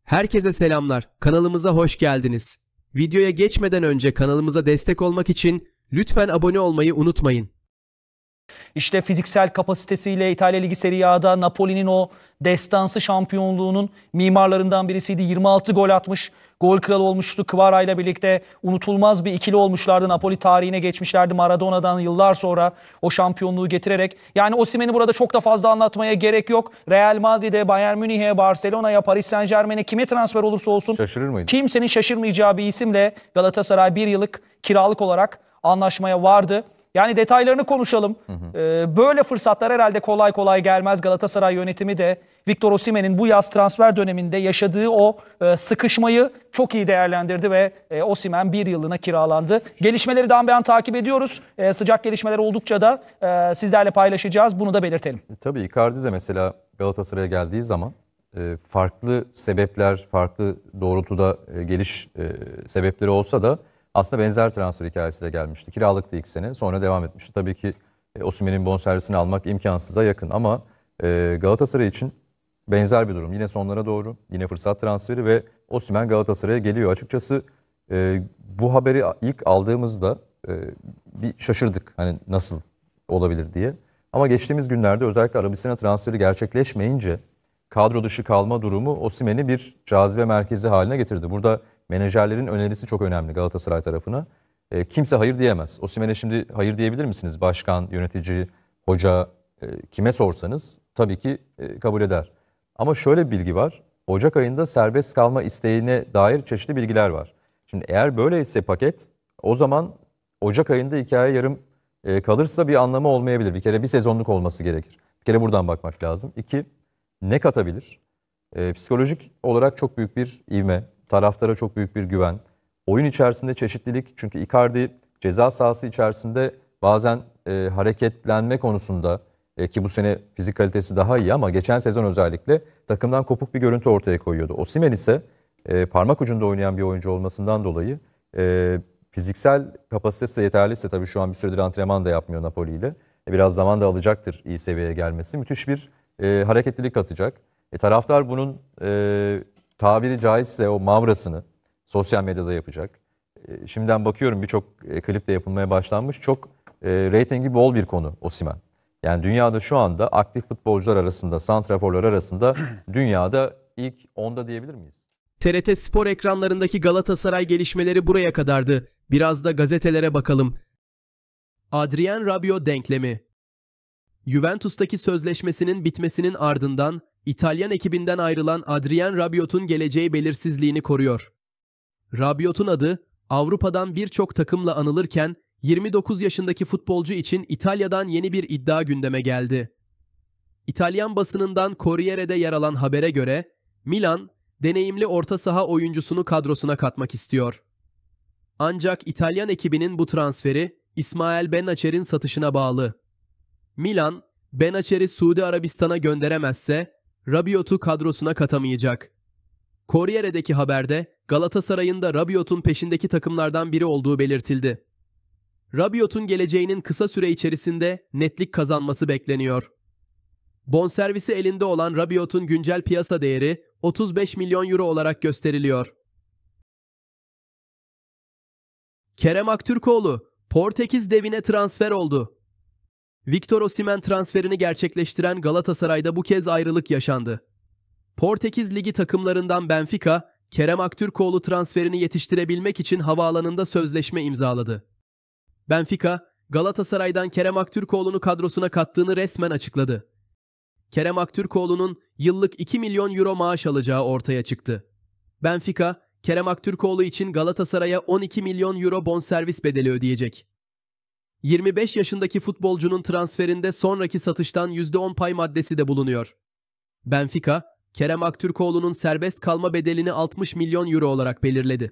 Herkese selamlar. Kanalımıza hoş geldiniz. Videoya geçmeden önce kanalımıza destek olmak için lütfen abone olmayı unutmayın. İşte fiziksel kapasitesiyle İtalya Ligi Serie A'da Napoli'nin o destansı şampiyonluğunun mimarlarından birisiydi. 26 gol atmış, gol kralı olmuştu. Kvara ile birlikte unutulmaz bir ikili olmuşlardı. Napoli tarihine geçmişlerdi Maradona'dan yıllar sonra o şampiyonluğu getirerek. Yani Osimhen'i burada çok da fazla anlatmaya gerek yok. Real Madrid'e, Bayern Münih'e, Barcelona'ya, Paris Saint-Germain'e kime transfer olursa olsun kimsenin şaşırmayacağı bir isimle Galatasaray bir yıllık kiralık olarak anlaşmaya vardı. Yani detaylarını konuşalım. Böyle fırsatlar herhalde kolay kolay gelmez. Galatasaray yönetimi de Victor Osimhen'in bu yaz transfer döneminde yaşadığı o sıkışmayı çok iyi değerlendirdi ve Osimhen bir yıllığına kiralandı. Gelişmeleri daha bir an takip ediyoruz. Sıcak gelişmeler oldukça da sizlerle paylaşacağız. Bunu da belirtelim. Tabii Icardi de mesela Galatasaray'a geldiği zaman farklı sebepler, farklı doğrultuda geliş sebepleri olsa da aslında benzer transfer hikayesiyle gelmişti. Kiralıktı ilk sene, sonra devam etmişti. Tabii ki Osimhen'in bonservisini almak imkansıza yakın ama Galatasaray için benzer bir durum. Yine sonlara doğru, yine fırsat transferi ve Osimhen Galatasaray'a geliyor. Açıkçası bu haberi ilk aldığımızda bir şaşırdık. Hani nasıl olabilir diye. Ama geçtiğimiz günlerde özellikle Arabistan'a transferi gerçekleşmeyince kadro dışı kalma durumu Osimhen'i bir cazibe merkezi haline getirdi. Burada menajerlerin önerisi çok önemli Galatasaray tarafına. Kimse hayır diyemez. Osimhen'e şimdi hayır diyebilir misiniz? Başkan, yönetici, hoca kime sorsanız tabii ki kabul eder. Ama şöyle bir bilgi var. Ocak ayında serbest kalma isteğine dair çeşitli bilgiler var. Şimdi eğer böyleyse paket o zaman Ocak ayında hikaye yarım kalırsa bir anlamı olmayabilir. Bir kere bir sezonluk olması gerekir. Bir kere buradan bakmak lazım. İki, ne katabilir? Psikolojik olarak çok büyük bir ivme, taraftara çok büyük bir güven. Oyun içerisinde çeşitlilik, çünkü Icardi ceza sahası içerisinde bazen hareketlenme konusunda ki bu sene fizik kalitesi daha iyi ama geçen sezon özellikle takımdan kopuk bir görüntü ortaya koyuyordu. Osimhen ise parmak ucunda oynayan bir oyuncu olmasından dolayı fiziksel kapasitesi de yeterliyse, tabii şu an bir süredir antrenman da yapmıyor Napoli ile. Biraz zaman da alacaktır iyi seviyeye gelmesi. Müthiş bir hareketlilik katacak. Taraftar bunun tabiri caizse o mavrasını sosyal medyada yapacak. Şimdiden bakıyorum birçok klip de yapılmaya başlanmış. Çok reytingi bol bir konu Osimhen. Yani dünyada şu anda aktif futbolcular arasında, santraforlar arasında dünyada ilk 10'da diyebilir miyiz? TRT Spor ekranlarındaki Galatasaray gelişmeleri buraya kadardı. Biraz da gazetelere bakalım. Adrien Rabiot denklemi. Juventus'taki sözleşmesinin bitmesinin ardından İtalyan ekibinden ayrılan Adrien Rabiot'un geleceği belirsizliğini koruyor. Rabiot'un adı Avrupa'dan birçok takımla anılırken 29 yaşındaki futbolcu için İtalya'dan yeni bir iddia gündeme geldi. İtalyan basınından Corriere'de yer alan habere göre Milan, deneyimli orta saha oyuncusunu kadrosuna katmak istiyor. Ancak İtalyan ekibinin bu transferi İsmail Benacer'in satışına bağlı. Milan, Benacer'i Suudi Arabistan'a gönderemezse Rabiot'u kadrosuna katamayacak. Corriere'deki haberde Galatasaray'ın da Rabiot'un peşindeki takımlardan biri olduğu belirtildi. Rabiot'un geleceğinin kısa süre içerisinde netlik kazanması bekleniyor. Bonservisi elinde olan Rabiot'un güncel piyasa değeri 35 milyon euro olarak gösteriliyor. Kerem Aktürkoğlu, Portekiz devine transfer oldu. Victor Osimhen transferini gerçekleştiren Galatasaray'da bu kez ayrılık yaşandı. Portekiz Ligi takımlarından Benfica, Kerem Aktürkoğlu transferini yetiştirebilmek için havaalanında sözleşme imzaladı. Benfica, Galatasaray'dan Kerem Aktürkoğlu'nu kadrosuna kattığını resmen açıkladı. Kerem Aktürkoğlu'nun yıllık 2 milyon euro maaş alacağı ortaya çıktı. Benfica, Kerem Aktürkoğlu için Galatasaray'a 12 milyon euro bonservis bedeli ödeyecek. 25 yaşındaki futbolcunun transferinde sonraki satıştan %10 pay maddesi de bulunuyor. Benfica, Kerem Aktürkoğlu'nun serbest kalma bedelini 60 milyon euro olarak belirledi.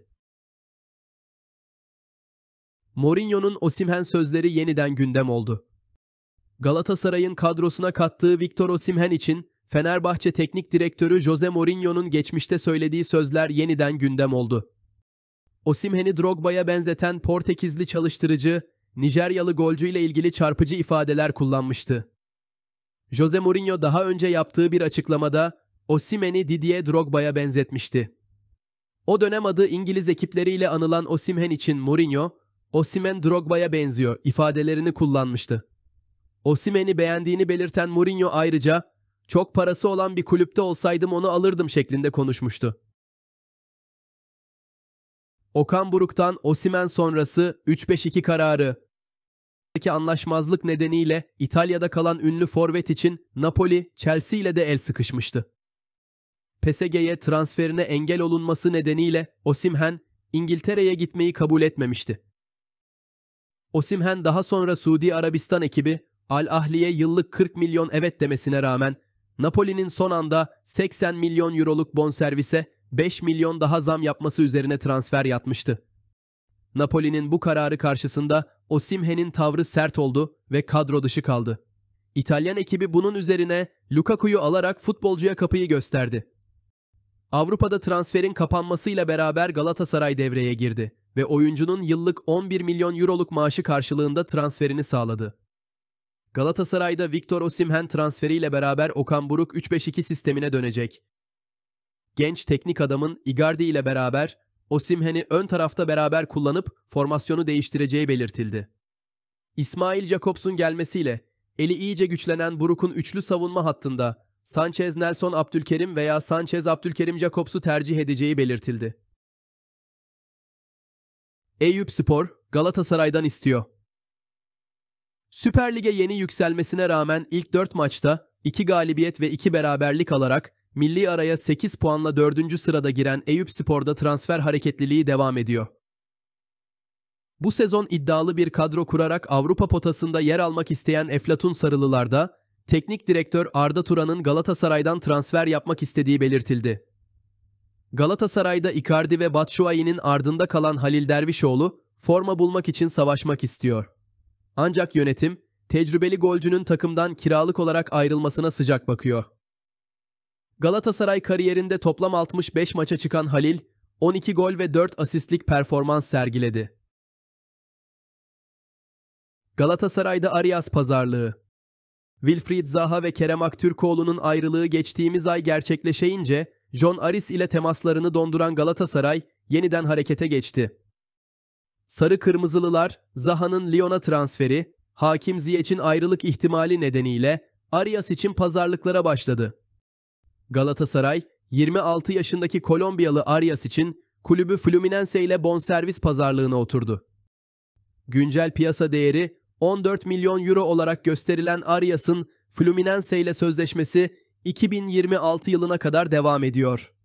Mourinho'nun Osimhen sözleri yeniden gündem oldu. Galatasaray'ın kadrosuna kattığı Victor Osimhen için Fenerbahçe Teknik Direktörü Jose Mourinho'nun geçmişte söylediği sözler yeniden gündem oldu. Osimhen'i Drogba'ya benzeten Portekizli çalıştırıcı, Nijeryalı golcü ile ilgili çarpıcı ifadeler kullanmıştı. Jose Mourinho daha önce yaptığı bir açıklamada Osimhen'i Didier Drogba'ya benzetmişti. O dönem adı İngiliz ekipleriyle anılan Osimhen için Mourinho, "Osimhen Drogba'ya benziyor" ifadelerini kullanmıştı. Osimhen'i beğendiğini belirten Mourinho ayrıca "Çok parası olan bir kulüpte olsaydım onu alırdım" şeklinde konuşmuştu. Okan Buruk'tan Osimhen sonrası 3-5-2 kararı. Anlaşmazlık nedeniyle İtalya'da kalan ünlü forvet için Napoli, Chelsea ile de el sıkışmıştı. PSG'ye transferine engel olunması nedeniyle Osimhen, İngiltere'ye gitmeyi kabul etmemişti. Osimhen daha sonra Suudi Arabistan ekibi Al Ahli'ye yıllık 40 milyon evet demesine rağmen Napoli'nin son anda 80 milyon euroluk bonservise 5 milyon daha zam yapması üzerine transfer yatmıştı. Napoli'nin bu kararı karşısında Osimhen'in tavrı sert oldu ve kadro dışı kaldı. İtalyan ekibi bunun üzerine Lukaku'yu alarak futbolcuya kapıyı gösterdi. Avrupa'da transferin kapanmasıyla beraber Galatasaray devreye girdi ve oyuncunun yıllık 11 milyon euroluk maaşı karşılığında transferini sağladı. Galatasaray'da Victor Osimhen transferiyle beraber Okan Buruk 3-5-2 sistemine dönecek. Genç teknik adamın Icardi ile beraber Osimhen'i ön tarafta beraber kullanıp formasyonu değiştireceği belirtildi. İsmail Jakobs'un gelmesiyle eli iyice güçlenen Buruk'un üçlü savunma hattında Sanchez Nelson Abdülkerim veya Sanchez Abdülkerim Jakobs'u tercih edeceği belirtildi. Eyüpspor Galatasaray'dan istiyor. Süper Lig'e yeni yükselmesine rağmen ilk 4 maçta 2 galibiyet ve 2 beraberlik alarak milli araya 8 puanla 4. sırada giren Eyüpspor'da transfer hareketliliği devam ediyor. Bu sezon iddialı bir kadro kurarak Avrupa potasında yer almak isteyen Eflatun Sarılılar'da teknik direktör Arda Turan'ın Galatasaray'dan transfer yapmak istediği belirtildi. Galatasaray'da Icardi ve Batshuayi'nin ardında kalan Halil Dervişoğlu forma bulmak için savaşmak istiyor. Ancak yönetim tecrübeli golcünün takımdan kiralık olarak ayrılmasına sıcak bakıyor. Galatasaray kariyerinde toplam 65 maça çıkan Halil, 12 gol ve 4 asistlik performans sergiledi. Galatasaray'da Arias pazarlığı. Wilfried Zaha ve Kerem Aktürkoğlu'nun ayrılığı geçtiğimiz ay gerçekleşince John Aris ile temaslarını donduran Galatasaray yeniden harekete geçti. Sarı Kırmızılılar, Zaha'nın Lyon'a transferi, Hakim Ziyech'in ayrılık ihtimali nedeniyle Arias için pazarlıklara başladı. Galatasaray, 26 yaşındaki Kolombiyalı Arias için kulübü Fluminense ile bonservis pazarlığına oturdu. Güncel piyasa değeri 14 milyon euro olarak gösterilen Arias'ın Fluminense ile sözleşmesi 2026 yılına kadar devam ediyor.